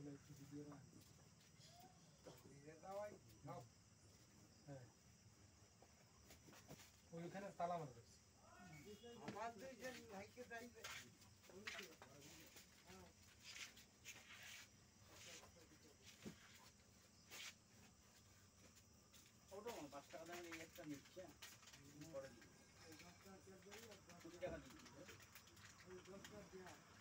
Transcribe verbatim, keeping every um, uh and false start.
ওইখানে তালা মারা যাচ্ছে আমার দুইজন ভাইকে যাইবে ওটা পাঁচ টাকা দামের এই একটা নিচ্ছে পরে কুড়ি টাকা দিচ্ছি